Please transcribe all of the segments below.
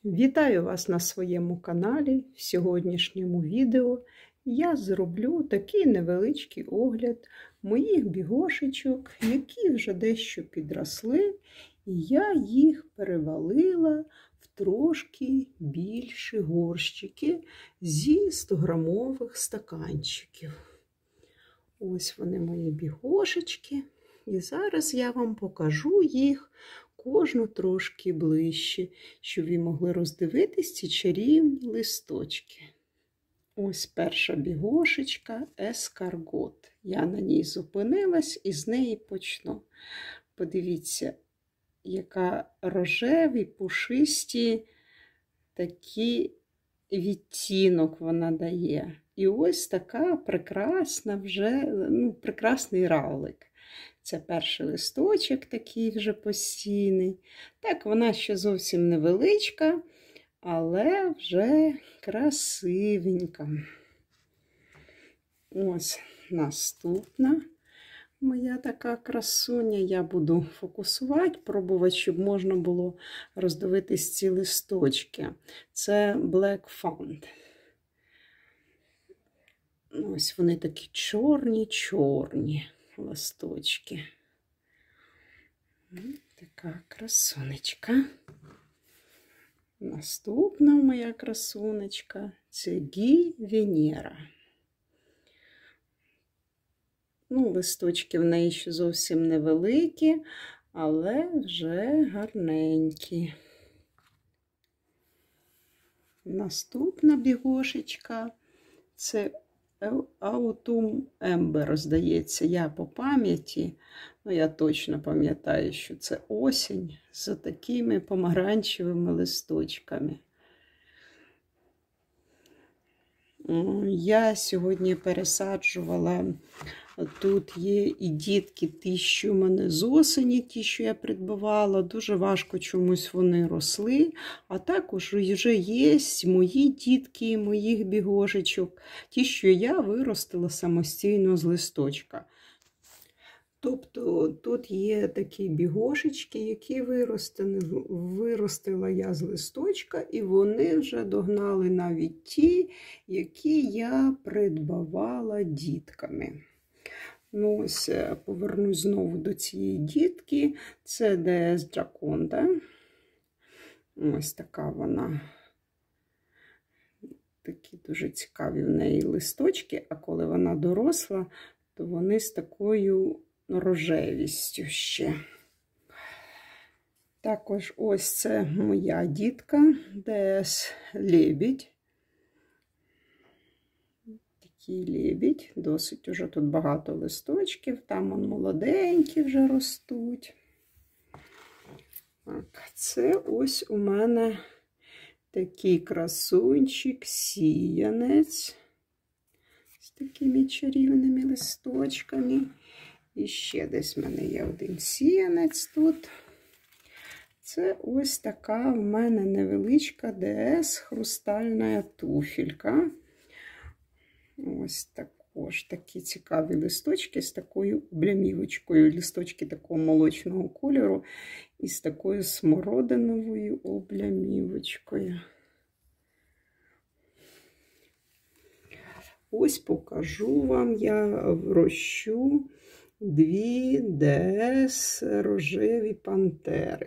Вітаю вас на своєму каналі. В сьогоднішньому відео я зроблю такий невеличкий огляд моїх бігошечок, які вже дещо підросли, і я їх перевалила в трошки більші горщики зі 100-грамових стаканчиків. Ось вони мої бігошечки, і зараз я вам покажу їх кожну трошки ближче, щоб ви могли роздивитись ці чарівні листочки. Ось перша бігошечка ескаргот. Я на ній зупинилась і з неї почну. Подивіться, яка рожеві, пушисті такі відтінок вона дає. І ось така прекрасна прекрасний равлик. Це перший листочок такий вже постійний. Так, вона ще зовсім невеличка, але вже красивенька. Ось наступна моя така красуня. Я буду фокусувати, пробувати, щоб можна було роздивитись ці листочки. Це Black Fund. Ось вони такі чорні-чорні листочки. Така красунечка. Наступна моя красунечка – це Гі Венера. Листочки в неї ще зовсім невеликі, але вже гарненькі. Наступна бігошечка – це Autumn Ember, здається, я по пам'яті, я точно пам'ятаю, що це осінь з такими помаранчевими листочками. Я сьогодні пересаджувала, тут є і дітки, ті, що в мене з осені, ті, що я придбавала, дуже важко чомусь вони росли, а також вже є мої дітки, моїх бігошечок, ті, що я виростила самостійно з листочка. Тобто тут є такі бігошечки, які виростила я з листочка, і вони вже догнали навіть ті, які я придбавала дітками. Ось, повернусь знову до цієї дітки. Це DS Gioconda. Ось така вона. Такі дуже цікаві в неї листочки, а коли вона доросла, то вони з такою рожевістю ще. Також ось це моя дітка, DS Лебідь. Такий лебідь, досить уже тут багато листочків, там молоденькі вже ростуть. Так, це ось у мене такий красунчик, сіянець з такими чарівними листочками. І ще десь в мене є один сіянець тут. Це ось така в мене невеличка DS хрустальна туфелька. Ось також такі цікаві листочки з такою облямівочкою. Листочки такого молочного кольору і з такою смородиновою облямівочкою. Ось покажу вам, я врощу дві DS рожеві пантери.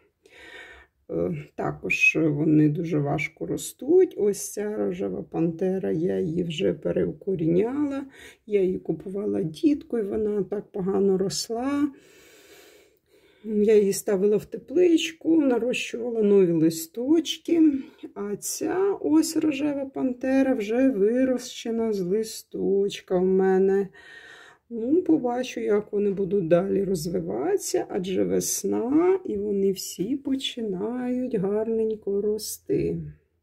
Також вони дуже важко ростуть. Ось ця рожева пантера, я її вже переукоріняла. Я її купувала діткою, вона так погано росла. Я її ставила в тепличку, нарощувала нові листочки. А ця ось рожева пантера вже вирощена з листочка в мене. Побачу, як вони будуть далі розвиватися, адже весна, і вони всі починають гарненько рости.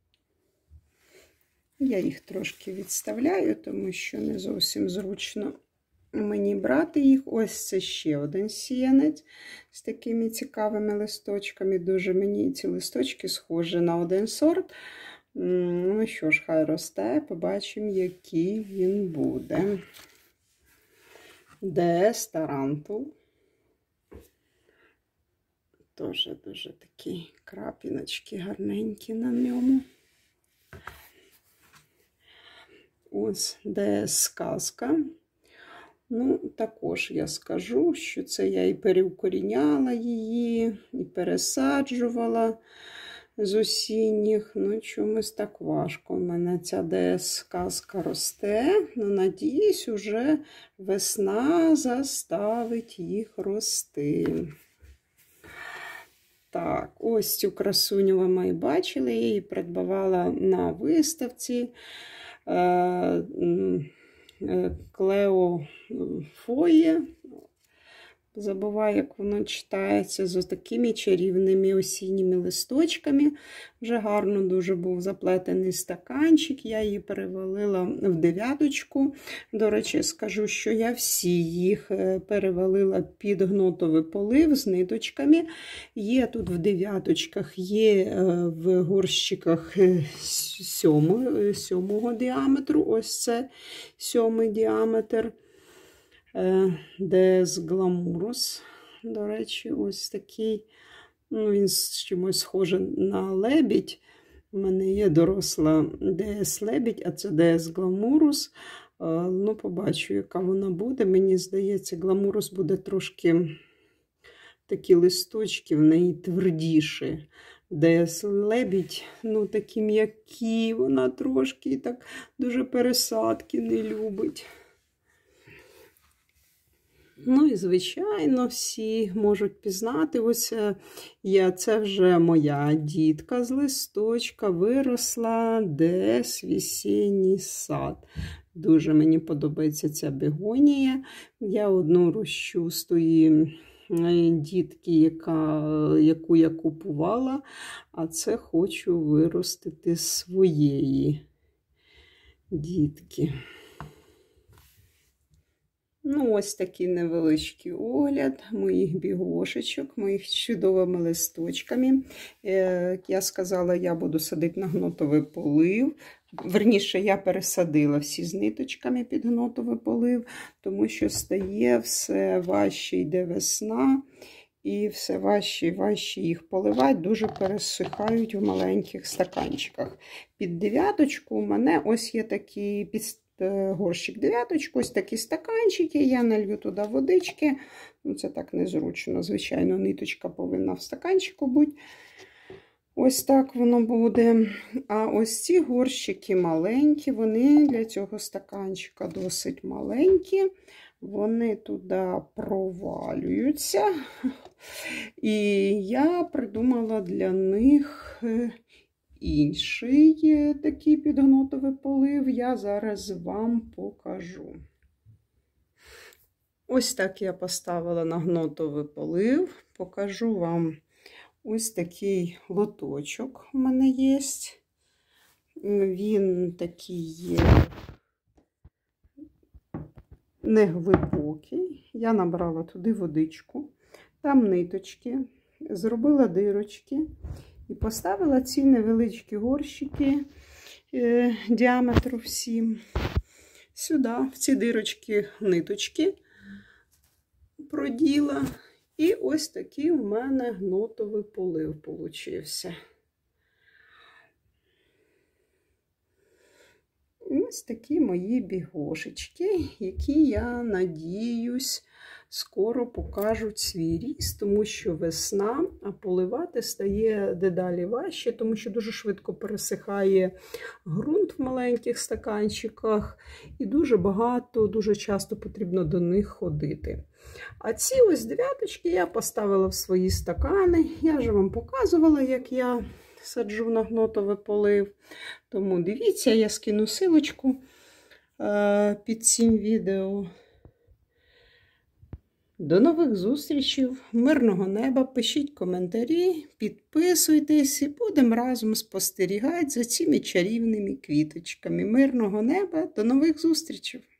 Я їх трошки відставляю, тому що не зовсім зручно мені брати їх. Ось це ще один сіянець з такими цікавими листочками. Дуже мені ці листочки схожі на один сорт. Ну що ж, хай росте, побачимо, який він буде. DS Тарантул. Теж дуже такий крапіночки гарненькі на ньому. Ось ДС Сказка. Ну, також я скажу, що це я і переукоріняла її, і пересаджувала з осінніх. Ну, чомусь так важко. У мене ця ДС Сказка росте. Ну, надіюсь, уже весна заставить їх рости. Так, ось цю красуню ви мої бачили. Я її придбавала на виставці. Клео Фоє. Забуваю, як воно читається, з такими чарівними осінніми листочками. Вже гарно дуже був заплетений стаканчик. Я її перевалила в 9. До речі, скажу, що я всі їх перевалила під гнотовий полив з ниточками. Є тут в 9, є в горщиках 7 діаметру. Ось це 7 діаметр. ДС Гламурус, до речі, ось такий, ну, він чимось схожий на лебідь. У мене є доросла ДС Лебідь, а це ДС Гламурус. Ну, побачу, яка вона буде. Мені здається, Гламурус буде трошки, такі листочки в неї твердіші. ДС Лебідь, ну, такі м'які, вона трошки так дуже пересадки не любить. Ну і, звичайно, всі можуть пізнати. Ось це вже моя дітка з листочка виросла, ДС Весінній сад. Дуже мені подобається ця бегонія. Я одну рощу з тої дітки, яку я купувала, а це хочу виростити своєї дітки. Ну, ось такий невеличкий огляд моїх бігошечок, моїх чудовими листочками. Як я сказала, я буду садити на гнотовий полив. Верніше, я пересадила всі з ниточками під гнотовий полив, тому що стає все важче, йде весна, і все важче і важче їх поливати, дуже пересихають в маленьких стаканчиках. Під 9 у мене ось є такі горщик 9, ось такі стаканчики, я налью туди водички. Ну, це так незручно, звичайно, ниточка повинна в стаканчику бути. Ось так воно буде. А ось ці горщики маленькі, вони для цього стаканчика досить маленькі. Вони туди провалюються. І я придумала для них інший такий підгнотовий полив. Я зараз вам покажу. Ось так я поставила на гнотовий полив. Покажу вам ось такий лоточок у мене є. Він такий є неглибокий. Я набрала туди водичку, там ниточки, зробила дирочки і поставила ці невеличкі горщики діаметру всім сюди, в ці дирочки ниточки проділа. І ось такий у мене гнотовий полив получився. Ось такі мої бігошечки, які, я надіюсь, скоро покажуть свій ріст, тому що весна, а поливати стає дедалі важче, тому що дуже швидко пересихає ґрунт в маленьких стаканчиках, і дуже багато, дуже часто потрібно до них ходити. А ці ось 9 я поставила в свої стакани. Я вже вам показувала, як я саджу на гнотовий полив. Тому дивіться, я скину силочку під цим відео. До нових зустрічей, мирного неба, пишіть коментарі, підписуйтесь і будемо разом спостерігати за цими чарівними квіточками. Мирного неба, до нових зустрічей!